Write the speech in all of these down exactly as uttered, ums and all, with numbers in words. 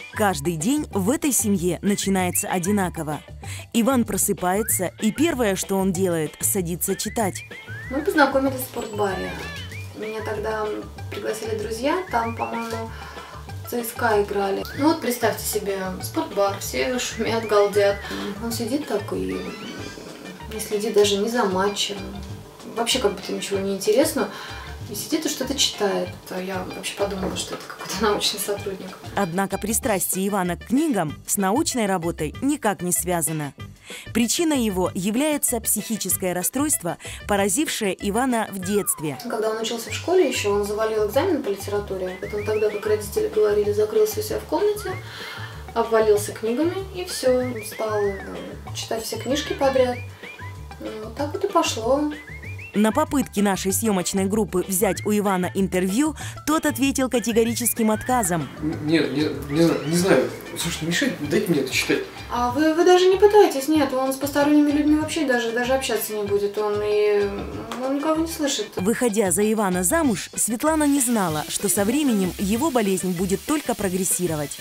Каждый день в этой семье начинается одинаково. Иван просыпается, и первое, что он делает, садится читать. Мы познакомились в спортбаре. Меня тогда пригласили друзья, там, по-моему, ЦСКА играли. Ну вот представьте себе, спортбар, все шумят, галдят. Он сидит такой, не следит даже ни за матчем. Вообще как будто ничего не интересно. И сидит и что-то читает. А я вообще подумала, что это какой-то научный сотрудник. Однако пристрастие Ивана к книгам с научной работой никак не связано. Причиной его является психическое расстройство, поразившее Ивана в детстве. Когда он учился в школе еще, он завалил экзамен по литературе. Вот он тогда, как родители говорили, закрылся у себя в комнате, обвалился книгами и все. Стал читать все книжки подряд. Вот так вот и пошло. На попытки нашей съемочной группы взять у Ивана интервью, тот ответил категорическим отказом. Нет, не, не, не знаю. Слушай, не мешай, дайте мне это читать. А вы, вы даже не пытаетесь, нет, он с посторонними людьми вообще даже, даже общаться не будет, он, и, он никого не слышит. Выходя за Ивана замуж, Светлана не знала, что со временем его болезнь будет только прогрессировать.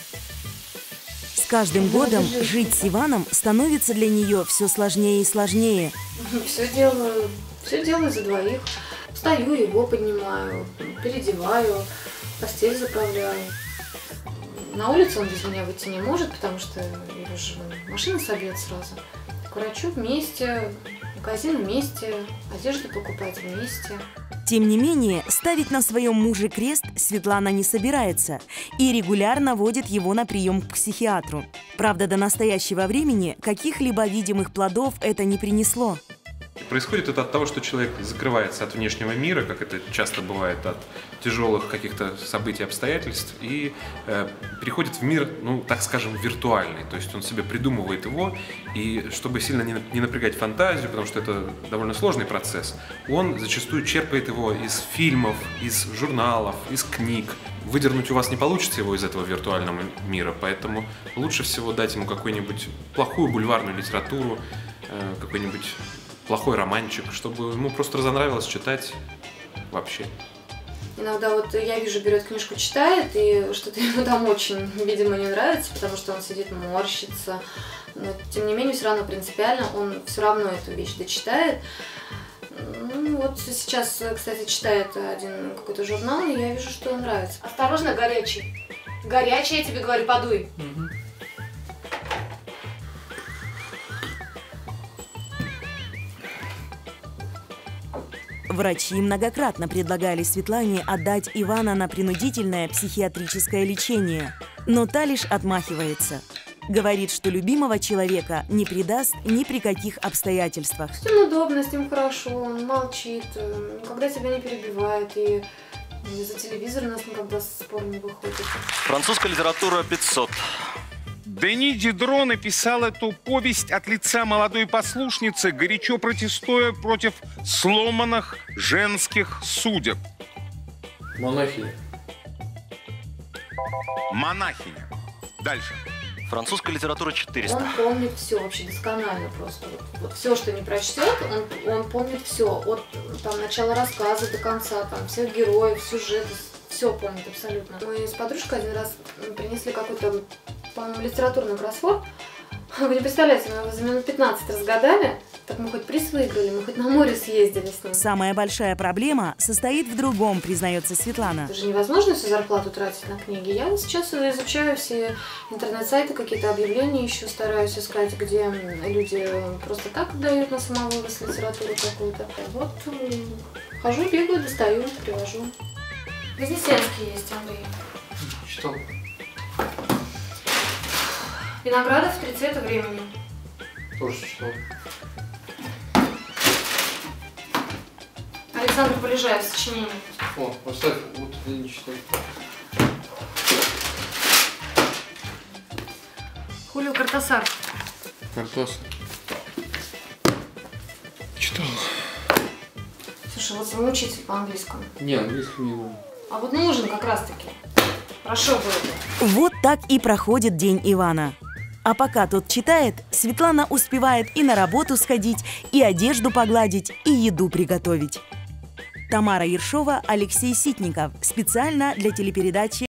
С каждым годом жить с Иваном становится для нее все сложнее и сложнее. Все делаю, все делаю за двоих. Встаю, его поднимаю, переодеваю, постель заправляю. На улицу он без меня выйти не может, потому что его же машина собьет сразу. К врачу вместе, в магазин вместе, одежду покупать вместе. Тем не менее, ставить на своем муже крест Светлана не собирается и регулярно водит его на прием к психиатру. Правда, до настоящего времени каких-либо видимых плодов это не принесло. Происходит это от того, что человек закрывается от внешнего мира, как это часто бывает от тяжелых каких-то событий, обстоятельств, и э, переходит в мир, ну, так скажем, виртуальный. То есть он себе придумывает его, и чтобы сильно не, не напрягать фантазию, потому что это довольно сложный процесс, он зачастую черпает его из фильмов, из журналов, из книг. Выдернуть у вас не получится его из этого виртуального мира, поэтому лучше всего дать ему какую-нибудь плохую бульварную литературу, э, какой-нибудь плохой романчик, чтобы ему просто разонравилось читать вообще. Иногда вот я вижу, берет книжку, читает, и что-то ему там очень, видимо, не нравится, потому что он сидит, морщится. Но, тем не менее, все равно принципиально, он все равно эту вещь дочитает. Ну, вот сейчас, кстати, читает один какой-то журнал, и я вижу, что он нравится. Осторожно, горячий. Горячий, я тебе говорю, подуй. Угу. Врачи многократно предлагали Светлане отдать Ивана на принудительное психиатрическое лечение, но та лишь отмахивается. Говорит, что любимого человека не предаст ни при каких обстоятельствах. С ним удобно, с ним хорошо, он молчит, никогда тебя не перебивает, и за телевизор у нас никогда спор не выходит. Французская литература пятьсот. Дени Дидро написал эту повесть от лица молодой послушницы, горячо протестуя против сломанных женских судеб. Монахиня. Монахиня. Дальше. Французская литература четыреста. Он помнит все вообще досконально просто. Вот, вот все, что не прочтет, он, он помнит все. От там, начала рассказа до конца, там, всех героев, сюжет, все помнит абсолютно. Мы с подружкой один раз принесли какой-то, по-моему, литературный кроссворд. Вы не представляете, мы его за минут пятнадцать разгадали. Так мы хоть приз выиграли, мы хоть на море съездили с ним. Самая большая проблема состоит в другом, признается Светлана. Это же невозможно всю зарплату тратить на книги. Я сейчас изучаю все интернет-сайты, какие-то объявления ищу, стараюсь искать, где люди просто так дают на самовывоз литературу какую-то. Вот хожу, бегаю, достаю, привожу. Вознесенский есть, Андрей. Читал. Виноградов «Три цвета времени». Тоже читал. Александр Полежаев, сочинение. О, поставь, вот я не читал. Хулио Кортасар. Картос. Читал. Слушай, вот вы учитель по английскому. Не, английский не нужен. А вот нужен как раз-таки. Хорошо было бы. Вот так и проходит день Ивана. А пока тот читает, Светлана успевает и на работу сходить, и одежду погладить, и еду приготовить. Тамара Ершова, Алексей Ситников. Специально для телепередачи